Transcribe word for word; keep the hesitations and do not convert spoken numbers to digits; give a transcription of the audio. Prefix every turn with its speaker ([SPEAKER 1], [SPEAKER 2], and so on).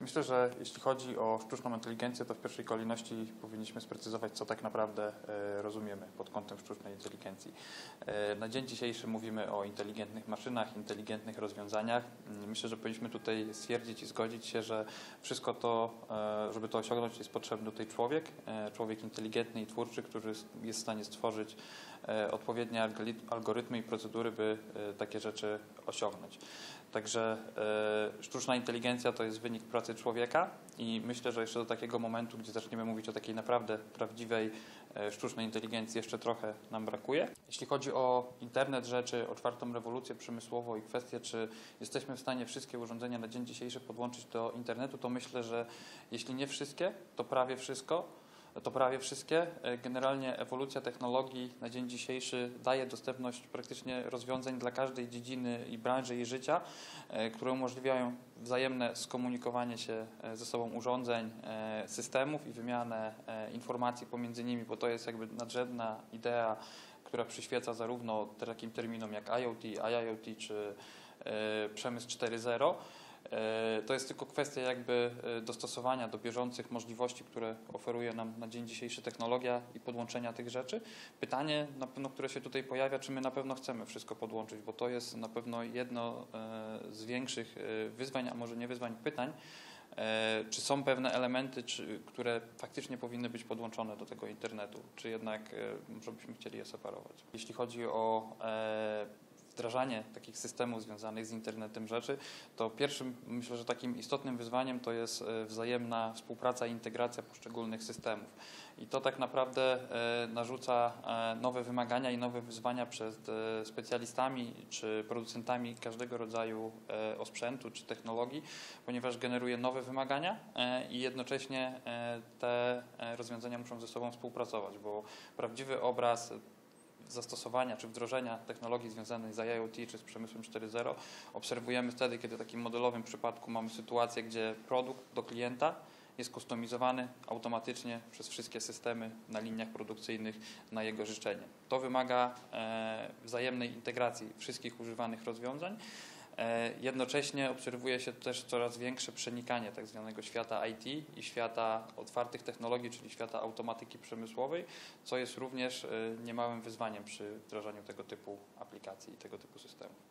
[SPEAKER 1] Myślę, że jeśli chodzi o sztuczną inteligencję, to w pierwszej kolejności powinniśmy sprecyzować, co tak naprawdę rozumiemy pod kątem sztucznej inteligencji. Na dzień dzisiejszy mówimy o inteligentnych maszynach, inteligentnych rozwiązaniach. Myślę, że powinniśmy tutaj stwierdzić i zgodzić się, że wszystko to, żeby to osiągnąć, jest potrzebny tutaj człowiek, człowiek inteligentny i twórczy, który jest w stanie stworzyć odpowiednie algorytmy i procedury, by takie rzeczy osiągnąć. Także e, sztuczna inteligencja to jest wynik pracy człowieka i myślę, że jeszcze do takiego momentu, gdzie zaczniemy mówić o takiej naprawdę prawdziwej e, sztucznej inteligencji, jeszcze trochę nam brakuje. Jeśli chodzi o internet rzeczy, o czwartą rewolucję przemysłową i kwestię, czy jesteśmy w stanie wszystkie urządzenia na dzień dzisiejszy podłączyć do internetu, to myślę, że jeśli nie wszystkie, to prawie wszystko. To prawie wszystkie. Generalnie ewolucja technologii na dzień dzisiejszy daje dostępność praktycznie rozwiązań dla każdej dziedziny i branży i życia, które umożliwiają wzajemne skomunikowanie się ze sobą urządzeń, systemów i wymianę informacji pomiędzy nimi, bo to jest jakby nadrzędna idea, która przyświeca zarówno takim terminom jak IoT, I I O T czy przemysł cztery zero. To jest tylko kwestia jakby dostosowania do bieżących możliwości, które oferuje nam na dzień dzisiejszy technologia i podłączenia tych rzeczy. Pytanie na pewno, które się tutaj pojawia, czy my na pewno chcemy wszystko podłączyć, bo to jest na pewno jedno z większych wyzwań, a może nie wyzwań, pytań. Czy są pewne elementy, czy, które faktycznie powinny być podłączone do tego internetu, czy jednak może byśmy chcieli je separować. Jeśli chodzi o wdrażanie takich systemów związanych z internetem rzeczy, to pierwszym, myślę, że takim istotnym wyzwaniem to jest wzajemna współpraca i integracja poszczególnych systemów. I to tak naprawdę narzuca nowe wymagania i nowe wyzwania przed specjalistami czy producentami każdego rodzaju osprzętu czy technologii, ponieważ generuje nowe wymagania i jednocześnie te rozwiązania muszą ze sobą współpracować, bo prawdziwy obraz zastosowania czy wdrożenia technologii związanych z I I O T czy z przemysłem cztery zero obserwujemy wtedy, kiedy w takim modelowym przypadku mamy sytuację, gdzie produkt do klienta jest customizowany automatycznie przez wszystkie systemy na liniach produkcyjnych na jego życzenie. To wymaga e, wzajemnej integracji wszystkich używanych rozwiązań. Jednocześnie obserwuje się też coraz większe przenikanie tak zwanego świata I T i świata otwartych technologii, czyli świata automatyki przemysłowej, co jest również niemałym wyzwaniem przy wdrażaniu tego typu aplikacji i tego typu systemów.